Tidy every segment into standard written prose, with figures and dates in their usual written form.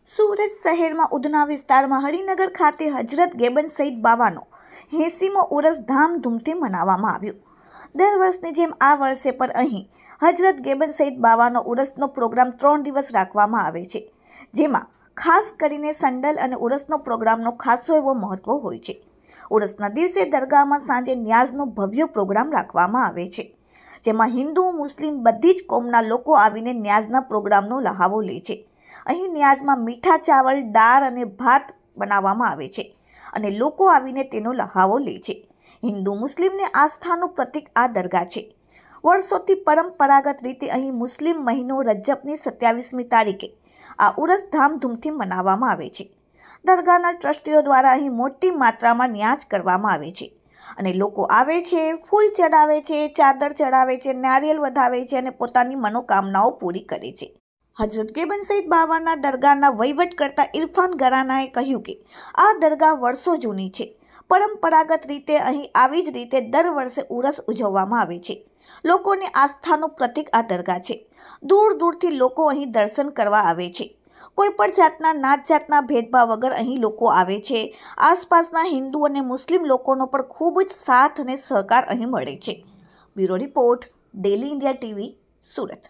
સુરત શહેરમાં ઉધના વિસ્તારમાં હરિનગર ખાતે હજરત ગેબન સઈદ બાવાનો 80મો ઉરસ ધામધૂમથી મનાવવામાં આવ્યો। દર વર્ષની જેમ આ વર્ષે પણ અહીં હજરત ગેબન સઈદ બાવાનો ઉરસનો પ્રોગ્રામ 3 દિવસ રાખવામાં આવે છે, જેમાં ખાસ કરીને સંડલ અને ઉરસનો પ્રોગ્રામનો ખાસો એવો મહત્વ હોય છે। ઉરસના દિવસે દરગાહમાં સાંજે ન્યાઝનો ભવ્ય પ્રોગ્રામ રાખવામાં આવે છે, જેમાં હિન્દુ મુસ્લિમ બધી જ કોમના લોકો આવીને ન્યાઝના પ્રોગ્રામનો લહાવો લે છે। અહીં ન્યાઝમાં મીઠા ચાવલ, દાળ અને ભાત બનાવવામાં આવે છે અને લોકો આવીને તેનો લહાવો લે છે। હિન્દુ મુસ્લિમને આસ્થાનું પ્રતીક આ દરગાહ છે। વર્ષોથી પરંપરાગત રીતે અહીં મુસ્લિમ મહિનો રજબની 27મી તારીખે આ ઉરસ ધામધૂમથી મનાવવામાં આવે છે। દરગાહના ટ્રસ્ટીઓ દ્વારા અહીં મોટી માત્રામાં ન્યાઝ કરવામાં આવે છે અને લોકો આવે છે, ફૂલ ચડાવે છે, ચાદર ચડાવે છે, નારિયેલ વધાવે છે અને પોતાની મનોકામનાઓ પૂરી કરે છે। હજરત ગેબન સઈદ બાવાના દરગાહના વહીવટકર્તા ઇરફાન ગરાનાએ કહ્યું કે આ દરગાહ વર્ષો જૂની છે। પરંપરાગત રીતે અહીં આવી જ રીતે દર વર્ષે ઉરસ ઉજવવામાં આવે છે। લોકોની આસ્થાનું પ્રતીક આ દરગાહ છે। દૂર દૂરથી લોકો અહીં દર્શન કરવા આવે છે। કોઈ પણ જાતના નાત જાતના ભેદભાવ વગર અહીં લોકો આવે છે। આસપાસના હિન્દુ અને મુસ્લિમ લોકોનો પણ ખૂબ જ સાથ અને સહકાર અહીં મળે છે। Bureau report, daily India TV, Surat.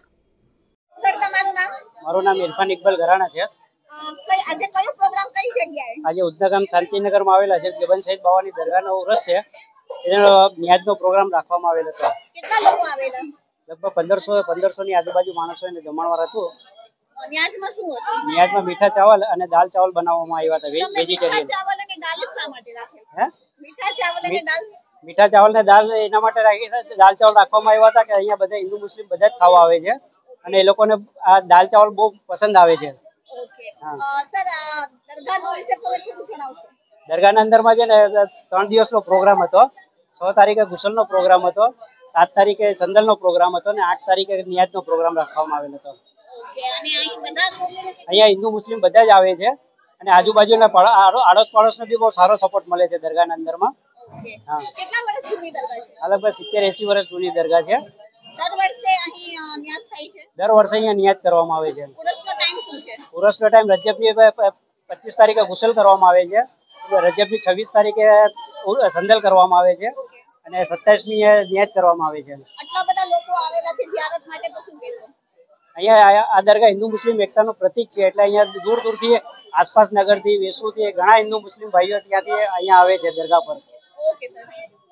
મારું નામ ઇરફાન ઇકબાલ ગરાણા છે। આજે કયો પ્રોગ્રામ કઈ જગ્યાએ? આજે ઉધના શાંતિનગરમાં આવેલા છે ગેબન સઈદ બાવાની દરગાહનો ઉરસ છે, એનો ન્યાજનો પ્રોગ્રામ રાખવામાં આવેલો હતો। કેટલા લોકો આવેલા? લગભગ 1500 ની આજુબાજુ માણસોને જમણવાર હતું। ન્યાજમાં શું હતું? ન્યાજમાં મીઠા ચાવલ અને દાલ ચાવલ બનાવવામાં આવ્યા હતા, વેજીટેરિયન। મીઠા ચાવલ અને દાળ શા માટે રાખે? હે? મીઠા ચાવલ અને દાળ? મીઠા ચાવલ ને દાળ એના માટે રાખી દાલ ચાવલ રાખવામાં આવ્યા હતા કે અહીંયા બધા હિન્દુ મુસ્લિમ બધા જ ખાવા આવે છે અને એ લોકોને આ દાલ ચાવલ બહુ પસંદ આવે છે। ઓકે સર, દરગાહનો વિશે થોડું જણાવશો? દરગાહના અંદરમાં છે ને 3 દિવસનો પ્રોગ્રામ હતો। 6 તારીખે ગુસલનો પ્રોગ્રામ હતો, 7 તારીખે સંદલનો પ્રોગ્રામ હતો અને 8 તારીખે નિયાજનો પ્રોગ્રામ રાખવામાં આવેલો હતો। ઓકે, અને અહીં બધા અહીંયા હિન્દુ મુસ્લિમ બધા જ આવે છે અને આજુબાજુના આડોશ પાડોશને બી બહુ સારો સપોર્ટ મળે છે દરગાહના અંદરમાં। ઓકે, હા, કેટલા વર્ષ જૂની દરગાહ છે? આ લગભગ 70-80 વર્ષ જૂની દરગાહ છે। દર વર્ષે અહીં ન્યાજ થાય છે? દર વર્ષે અહીંયા નિયાજ કરવામાં આવે છે। ઉરસનો ટાઈમ શું છે? ઉરસનો ટાઈમ રજબની 25 તારીખે ગુસલ કરવામાં આવે છે, રજબની 26 તારીખે સંદલ કરવામાં આવે છે અને 27મી નિયાજ કરવામાં આવે છે। આટલા બધા લોકો આવેલા છે ઝિયારત માટે, તો શું કહેશો? અહીંયા આ દરગાહ હિન્દુ મુસ્લિમ એકતાનું પ્રતીક છે, એટલે અહીંયા દૂર દૂરથી આસપાસ નગરથી, વેસુથી ઘણા હિન્દુ મુસ્લિમ ભાઈઓ ત્યાંથી અહીંયા આવે છે दरगाह पर। Okay sir.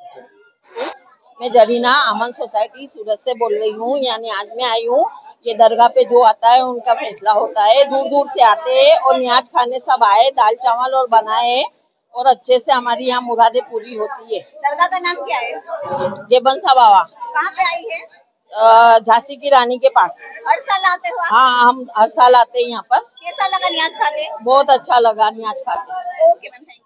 मैं जरीना अमन सोसाइटी सूरत से बोल रही हूँ। यानी आज मैं आई हूँ, ये दरगाह पे जो आता है उनका फैसला होता है। दूर दूर से आते हैं और न्याज खाने सब आए, दाल चावल और बनाए और अच्छे से हमारी यहाँ मुरादें पूरी होती है। दरगाह का नाम क्या है? गेबन सा बावा। कहाँ पे आई है? झांसी की रानी के पास। हर साल आते हो आप? हाँ, हम हर साल आते हैं यहाँ पर। कैसा लगा न्याज खाते? बहुत अच्छा लगा न्याज खाते। Okay ma'am, thank you.